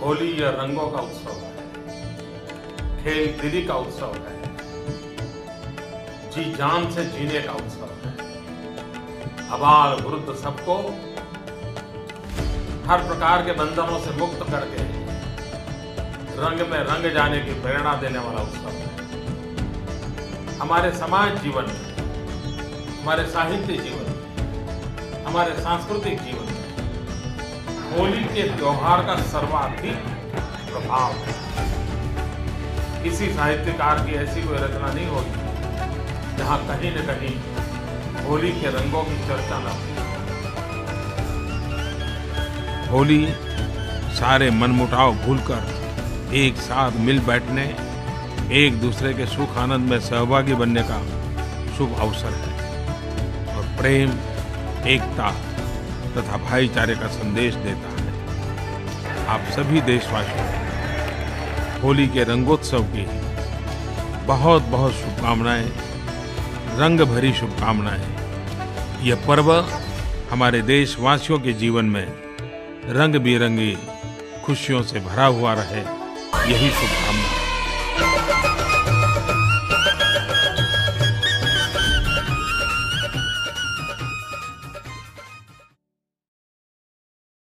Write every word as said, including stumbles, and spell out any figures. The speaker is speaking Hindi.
होली यह रंगों का उत्सव है, खेल दीदी का उत्सव है, जी जान से जीने का उत्सव है। अबाल वृद्ध सबको हर प्रकार के बंधनों से मुक्त करके रंग में रंग जाने की प्रेरणा देने वाला उत्सव है। हमारे समाज जीवन में, हमारे साहित्य जीवन में, हमारे सांस्कृतिक जीवन में होली के त्योहार का सर्वाधिक प्रभाव है। किसी साहित्यकार की ऐसी कोई रचना नहीं होगी जहां कहीं न कहीं होली के रंगों की चर्चा न हो। होली सारे मनमुटाव भूलकर एक साथ मिल बैठने, एक दूसरे के सुख आनंद में सहभागी बनने का शुभ अवसर है और प्रेम, एकता तथा भाईचारे का संदेश देता है। आप सभी देशवासियों को होली के रंगोत्सव की बहुत बहुत शुभकामनाएं, रंग भरी शुभकामनाएं। यह पर्व हमारे देशवासियों के जीवन में रंग बिरंगी खुशियों से भरा हुआ रहे, यही शुभकामना।